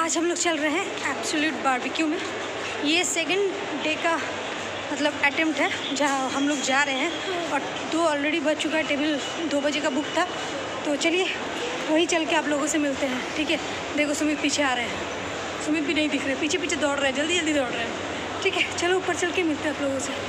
आज हम लोग चल रहे हैं एब्सोल्यूट बारबेक्यू में। ये सेकंड डे का मतलब अटेम्प्ट है जहाँ हम लोग जा रहे हैं और 2 ऑलरेडी बज चुका है। टेबल 2 बजे का बुक था, तो चलिए वही चल के आप लोगों से मिलते हैं। ठीक है, देखो सुमित पीछे आ रहे हैं, सुमित भी नहीं दिख रहे, पीछे पीछे दौड़ रहे हैं, जल्दी जल्दी दौड़ रहे हैं। ठीक है, चलो ऊपर चल के मिलते हैं आप लोगों से।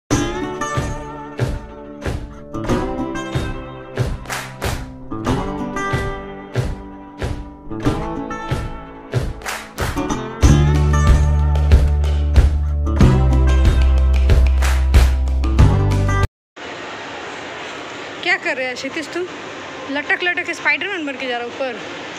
क्या कर रहे हैं क्षितिज, तुम लटक लटक के स्पाइडरमैन बन के जा रहा ऊपर।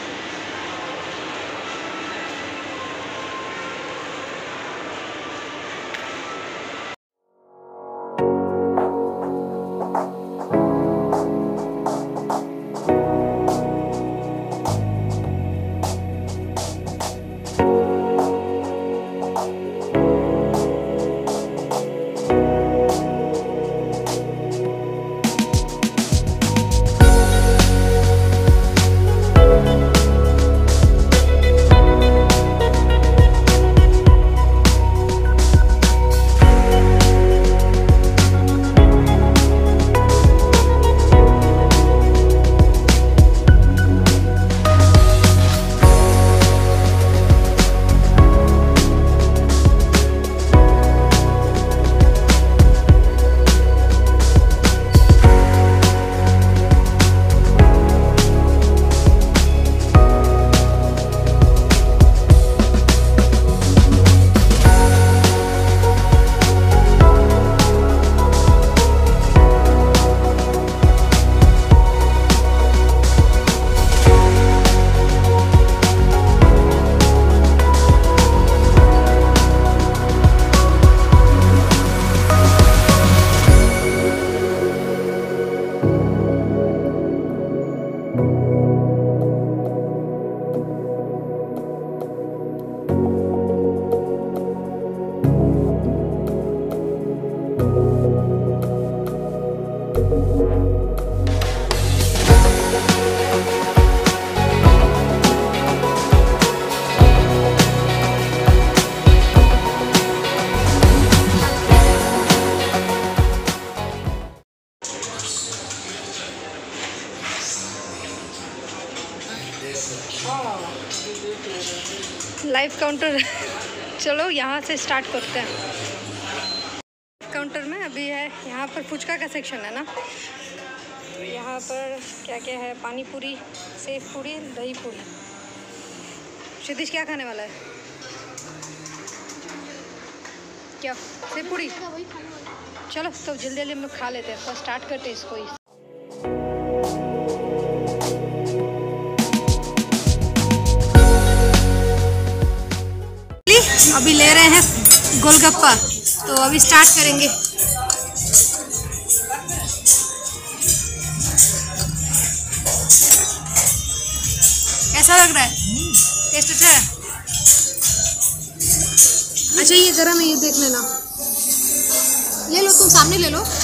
लाइव काउंटर चलो यहाँ से स्टार्ट करते हैं। काउंटर में अभी है यहाँ पर फुचका का सेक्शन है ना, यहाँ पर क्या क्या है, पानी पूरी, सेव पूरी, दही पूरी। क्षितिज क्या खाने वाला है? क्या सेव पूरी? चलो तो जल्दी जल्दी हम लोग खा लेते हैं, फर्स्ट स्टार्ट करते हैं इसको ही। अभी ले रहे हैं गोलगप्पा, तो अभी स्टार्ट करेंगे। कैसा लग रहा है? टेस्ट अच्छा है? अच्छा ये गरम है, ये देख लेना। ले लो, तुम सामने ले लो।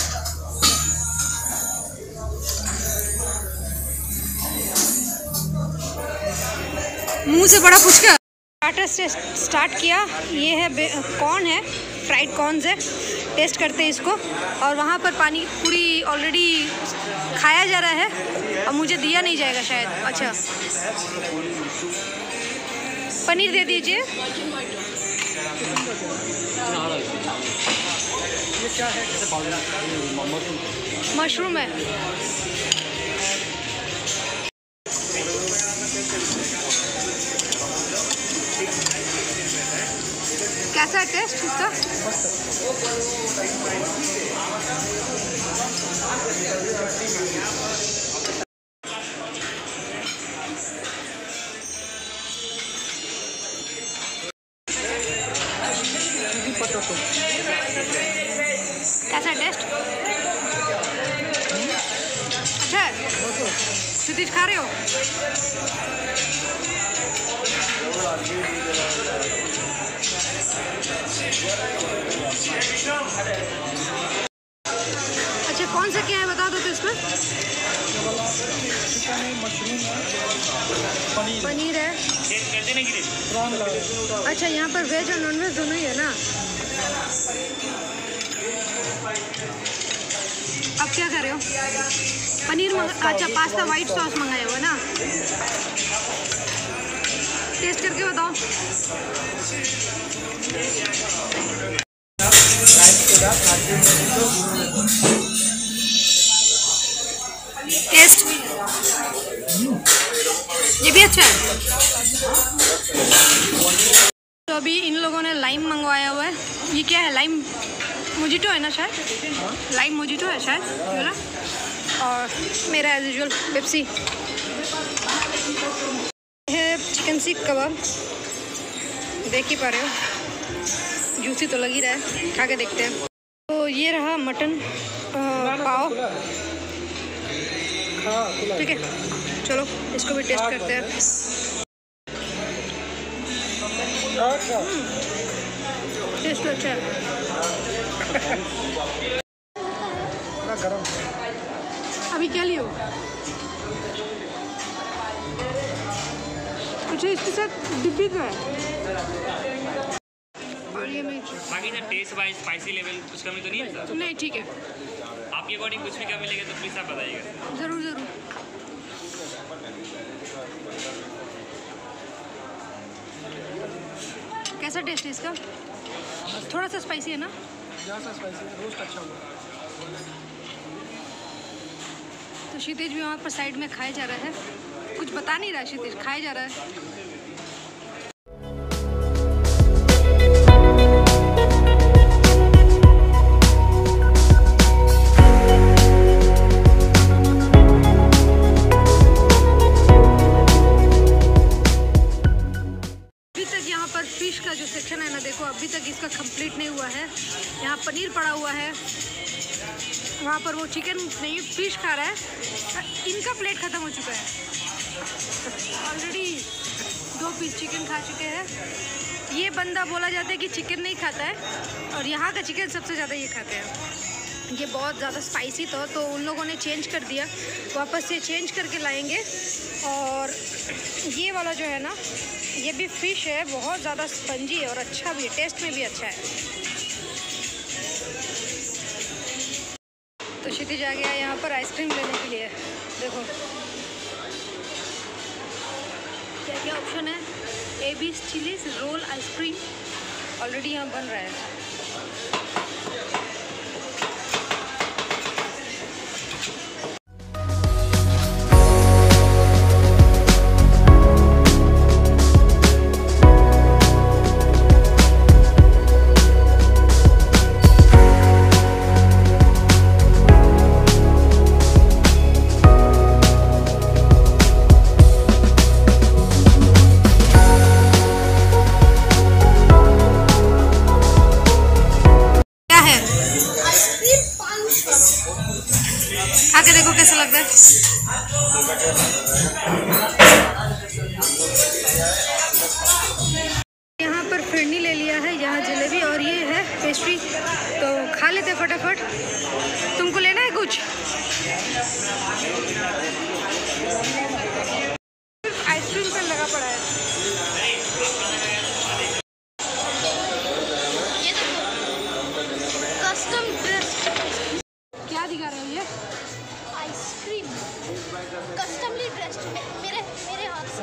मुंह से बड़ा फुचका। स्टार्टर से स्टार्ट किया। ये है कॉर्न है, फ्राइड कॉर्न्स है, टेस्ट करते हैं इसको। और वहाँ पर पानी पूरी ऑलरेडी खाया जा रहा है और मुझे दिया नहीं जाएगा शायद। अच्छा पनीर दे दीजिए। ये क्या है? मशरूम है। कैसा है टेस्ट इसका? कैसा टेस्ट? अच्छा है? क्षितिज खा रहे हो? अच्छा कौन सा क्या है बता दो तो इसमें। चिकन है, मशरूम है, पनीर है, अच्छा, यहाँ पर वेज और नॉन वेज दोनों ही है ना। अब क्या कर रहे हो? पनीर अच्छा, पास्ता वाइट सॉस मंगाया हुआ ना। टेस्ट करके बताओ। टेस्ट ये भी अच्छा है। तो अभी इन लोगों ने लाइम मंगवाया हुआ है। ये क्या है? लाइम मोजिटो है ना शायद? लाइम मोजिटो है शायद है ना। और मेरा एज यूजुअल पेप्सी है। चिकन सीख कबाब देख ही पा रहे हो, जूसी तो लग ही रहा है। खा के देखते हैं। तो ये रहा मटन पाव, ठीक है। चलो इसको भी टेस्ट करते हैं। टेस्ट अच्छा है। अभी क्या लियो? अच्छा, इसके साथ डिब्बी का है। और ये मिर्च बाकी sir taste wise spicy level कुछ कमी तो नहीं है सर? नहीं, ठीक है। आपके अकॉर्डिंग कुछ भी कमी लगे तो प्लीज़ आप बताइएगा। ज़रूर ज़रूर। कैसा टेस्ट है इसका? थोड़ा सा स्पाइसी है ना? ज़्यादा स्पाइसी है, रोस्ट अच्छा हुआ। तो क्षितिज भी वहाँ पर साइड में खाया जा रहा है। कुछ बता नहीं रहा क्षितिज, खाया जा रहा है। फिश का जो सेक्शन है ना, देखो अभी तक इसका कंप्लीट नहीं हुआ है। यहाँ पनीर पड़ा हुआ है, वहाँ पर वो चिकन नहीं फिश खा रहा है। इनका प्लेट ख़त्म हो चुका है। ऑलरेडी 2 पीस चिकन खा चुके हैं। ये बंदा बोला जाता है कि चिकन नहीं खाता है, और यहाँ का चिकन सबसे ज़्यादा ये खाते हैं। ये बहुत ज़्यादा स्पाइसी था, तो उन लोगों ने चेंज कर दिया। वापस से चेंज करके लाएंगे। और ये वाला जो है ना, ये भी फ़िश है, बहुत ज़्यादा स्पंजी है और अच्छा भी है, टेस्ट में भी अच्छा है। तो क्षितिज आ गया यहाँ पर आइसक्रीम लेने के लिए। देखो क्या क्या ऑप्शन है। AB chillies roll ice cream already यहाँ बन रहा है। आके देखो कैसा लग रहा है। यहाँ पर फिरनी ले लिया है, यहाँ जलेबी और ये है पेस्ट्री। तो खा लेते फटाफट। तुमको लेना है कुछ? आइसक्रीम पर लगा पड़ा है। ये देखो कस्टम ड्रेस्ड क्या दिखा रहे हो ये? आइसक्रीम कस्टमली ड्रेस्ड मेरे हाथ से।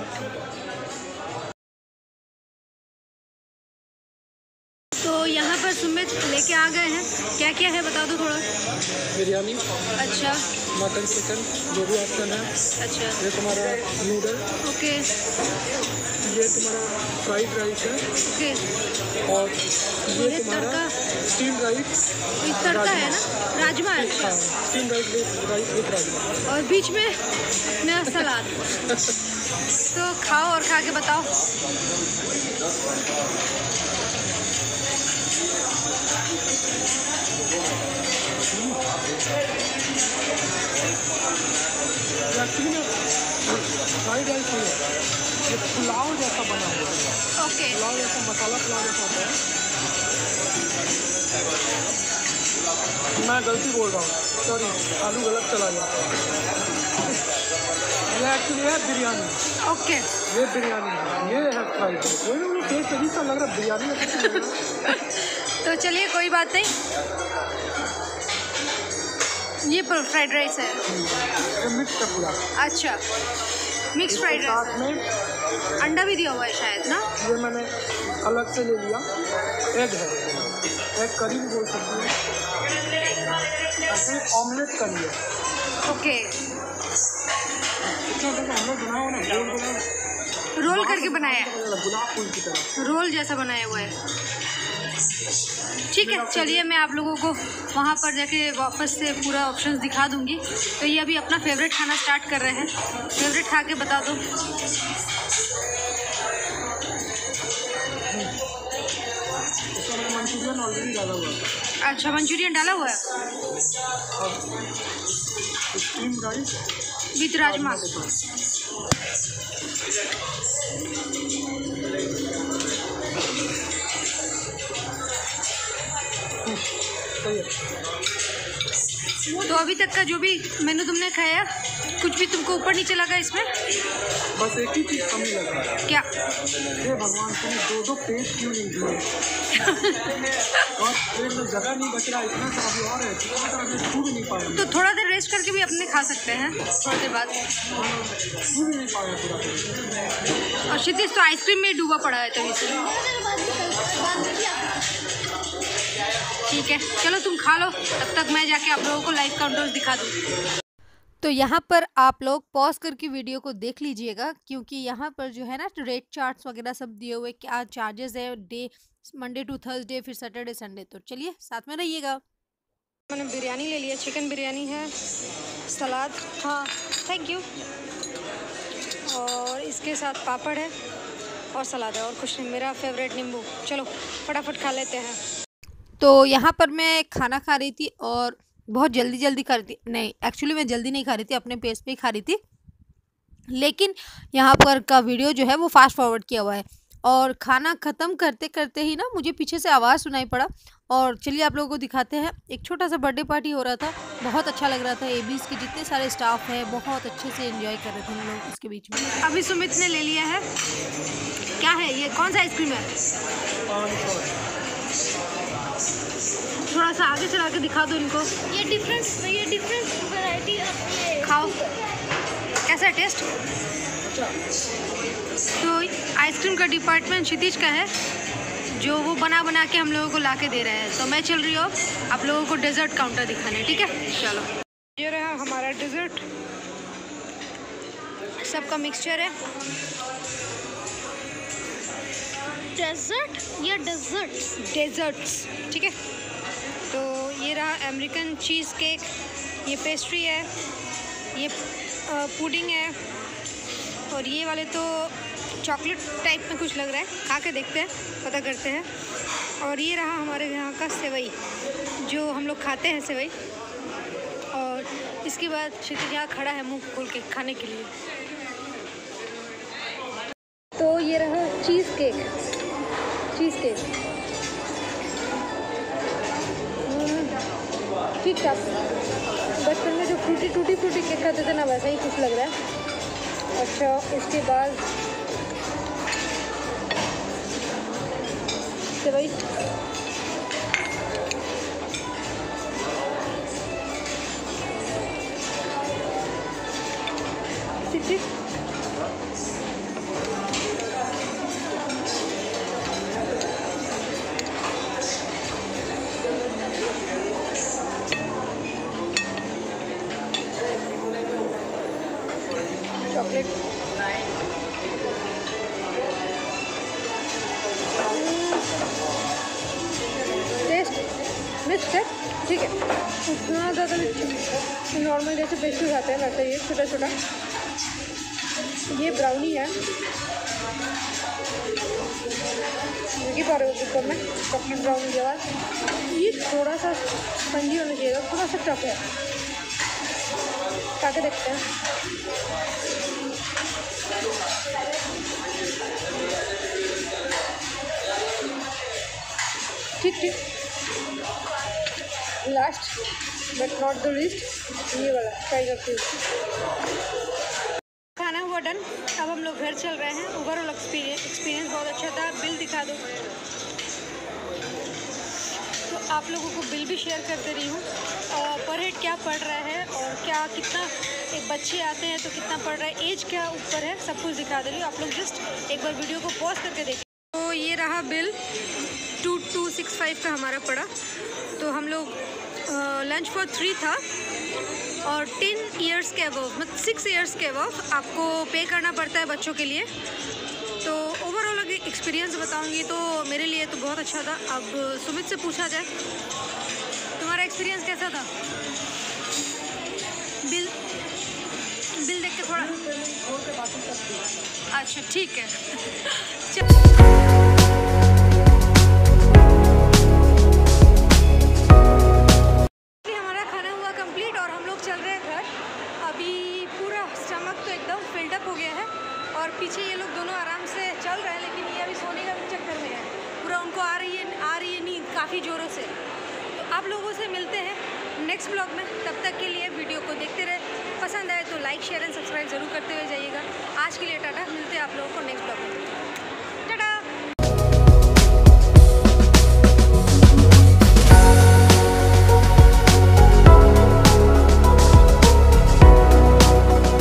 तो यहाँ पर सुमित लेके आ गए हैं। क्या क्या है बता दो थोड़ा। बिरयानी, अच्छा, मटन चिकन जो भी ऑप्शन है। अच्छा, ये तुम्हारा नूडल, ओके ये तुम्हारा फ्राइड राइस है, ओके। और ये ये तुम्हारा तड़का, स्टीम राइस। ये तड़का है ना, राजमा है। अच्छा, हाँ, स्टीम राइस विथ राजमा। और बीच में मेरा सलाद। तो खाओ और खा के बताओ। एक्चुअली ना फ्राइड राइस नहीं है, ये पुलाव जैसा बना हुआ है। ओके, पुलाव जैसा, मसाला पुलाव जैसा होता है। मैं गलती बोल रहा हूँ, सॉरी, आलू गलत चला गया। ये एक्चुअली है बिरयानी, ओके। ये बिरयानी है, ये है फ्राइड राइस। ये टेस्ट अजीब सा लग रहा है, बिरयानी का कुछ लग रहा है। तो चलिए कोई बात नहीं, ये फ्राइड राइस है। ये मिक्स है पूरा। अच्छा, मिक्स फ्राइड साथ राइस, में अंडा भी दिया हुआ है शायद ना। ये मैंने अलग से ले लिया, एग है, एग करी भी बोल सकती है, ऐसे ऑमलेट करी है। ओके, इतना देखो ऑमलेट बनाया हुआ ना, गोल गोल रोल करके बनाया है, गुलाब फूल की तरह। रोल जैसा बनाया हुआ है। ठीक है, चलिए मैं आप लोगों को वहाँ पर जाके वापस से पूरा ऑप्शंस दिखा दूँगी। तो ये अभी अपना फेवरेट खाना स्टार्ट कर रहे हैं। फेवरेट खा के बता दो। मंचूरियन ऑलरेडी डाला हुआ है। अच्छा, मंचूरियन डाला हुआ है स्टीम राइस विथ राजमा। सही है। तो अभी तक का जो भी मेनू तुमने खाया, कुछ भी तुमको ऊपर नीचे लगा इसमें? बस एक ही चीज़ कमी लगा, क्या? हे भगवान तुमने दो प्लेट क्यों नहीं दिए? और प्लेट में जगह नहीं बच रहा, इतना सा अभी और है, छू भी नहीं पाया। तो थोड़ा देर रेस्ट करके भी अपने खा सकते हैं थोड़ी देर बाद। छू भी नहीं पाया पूरा। और क्षितिज तो आइसक्रीम में डूबा पड़ा है तभी से। ठीक है, चलो तुम खा लो, तब तक मैं जाके आप लोगों को लाइव काउंटर्स दिखा दूँ। तो यहाँ पर आप लोग पॉज करके वीडियो को देख लीजिएगा, क्योंकि यहाँ पर जो है ना रेट चार्ट्स वगैरह सब दिए हुए, क्या चार्जेस है डे, मंडे टू थर्सडे, फिर सैटरडे संडे। तो चलिए साथ में रहिएगा। मैंने बिरयानी ले लिया, चिकन बिरयानी है, सलाद, हाँ थैंक यू, और इसके साथ पापड़ है और सलाद है, और कुछ नहीं। मेरा फेवरेट नींबू। चलो फटाफट खा लेते हैं। तो यहाँ पर मैं खाना खा रही थी और बहुत जल्दी खा रही थी। नहीं, एक्चुअली मैं जल्दी नहीं खा रही थी, अपने पेस पे ही खा रही थी, लेकिन यहाँ पर का वीडियो जो है वो फास्ट फॉरवर्ड किया हुआ है। और खाना ख़त्म करते करते ही ना मुझे पीछे से आवाज़ सुनाई पड़ा। और चलिए आप लोगों को दिखाते हैं। एक छोटा सा बर्थडे पार्टी हो रहा था, बहुत अच्छा लग रहा था। एबीस के जितने सारे स्टाफ हैं बहुत अच्छे से एंजॉय कर रहे थे हम लोग इसके बीच में। अभी सुमित ने ले लिया है, क्या है ये, कौन सा आइसक्रीम है? थोड़ा सा आगे चला के दिखा दो इनको। ये डिफरेंस वैरायटी खाओ, कैसा है टेस्ट? तो आइसक्रीम का डिपार्टमेंट क्षितिज का है, जो वो बना के हम लोगों को ला के दे रहे हैं। तो मैं चल रही हूँ आप लोगों को डेजर्ट काउंटर दिखाने, ठीक है? चलो, ये रहा हमारा डेजर्ट, सबका मिक्सचर है। डेजर्ट या डेजर्ट्स, ठीक है। तो ये रहा अमेरिकन चीज़ केक, ये पेस्ट्री है, ये पुडिंग है, और ये वाले तो चॉकलेट टाइप में कुछ लग रहा है, खा के देखते हैं, पता करते हैं। और ये रहा हमारे यहाँ का सेवई, जो हम लोग खाते हैं सेवई। और इसके बाद क्षितिज यहाँ खड़ा है मुंह खोल के खाने के लिए। तो ये रहा चीज़ केक, ठीक ठाक। बचपन में जो फ्रूटी केक खाते थे ना, वैसा ही कुछ लग रहा है। अच्छा, इसके बाद सेवई, ठीक, चॉकलेट, टेस्ट मिक्स है, ठीक है। उतना ज़्यादा नॉर्मल जैसे पेस्ट्री खाते हैं वैसे ये छोटा। ये ब्राउनी है, देखिए पा रहे हो ऊपर में चॉकलेट ब्राउनी के बाद। ये थोड़ा सा स्पंजी होना चाहिए, थोड़ा सा टफ है, खा के देखते हैं। ठीक, last but not the least ये वाला ट्राई करते हैं। खाना हुआ डन, अब हम लोग घर चल रहे हैं। ओवरऑल एक्सपीरियंस बहुत अच्छा था। बिल दिखा दो, तो आप लोगों को बिल भी शेयर कर दे रही हूँ। पर हेड क्या पड़ रहा है और क्या कितना एक बच्चे आते हैं तो कितना पड़ रहा है, एज क्या ऊपर है, सब कुछ दिखा दे रही हूँ। आप लोग जस्ट एक बार वीडियो को पॉज करके देखें। तो ये रहा बिल 2265 का हमारा पड़ा। तो हम लोग लंच फॉर 3 था और 10 इयर्स के अबव, मतलब 6 इयर्स के अबव आपको पे करना पड़ता है बच्चों के लिए। तो ओवरऑल अगर एक्सपीरियंस बताऊंगी तो मेरे लिए तो बहुत अच्छा था। अब सुमित से पूछा जाए, तुम्हारा एक्सपीरियंस कैसा था? बिल देख के थोड़ा, अच्छा ठीक है। हमारा खाना हुआ कंप्लीट और हम लोग चल रहे हैं घर। अभी पूरा स्टमक तो एकदम फिल्डअप हो गया है और पीछे ये लोग दोनों आराम से चल रहे हैं, लेकिन ये अभी सोने का भी चक्कर में है। पूरा उनको आ रही है नींद काफ़ी ज़ोरों से। तो आप लोगों से मिलते हैं नेक्स्ट ब्लॉग में। तब तक के लिए वीडियो को देखते रहे। पसंद आए तो लाइक शेयर एंड सब्सक्राइब ज़रूर करते हुए जाइएगा। आज के लिए टाटा, मिलते हैं आप लोगों को नेक्स्ट ब्लॉग में।